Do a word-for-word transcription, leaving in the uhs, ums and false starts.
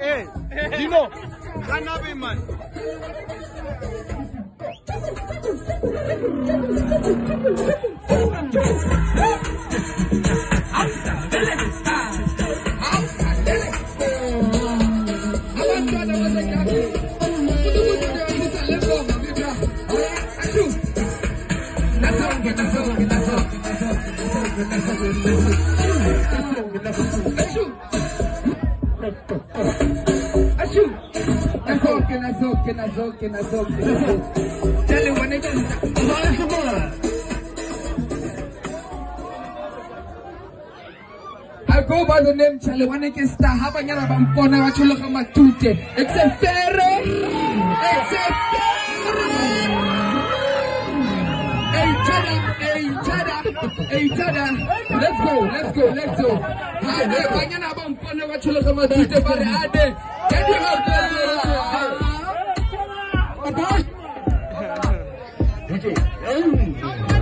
Hey, you know, Hanabi man. I go by the name Charlie Waneke Star. Habanyana Bampona Wacholoka Matute. It's a pharaoh. It's a pharaoh. Hey, Tada. Let's go. Let's go. Let's go. Habanyana Bampona Wacholoka Matute. Barade. Get him out there. Okay.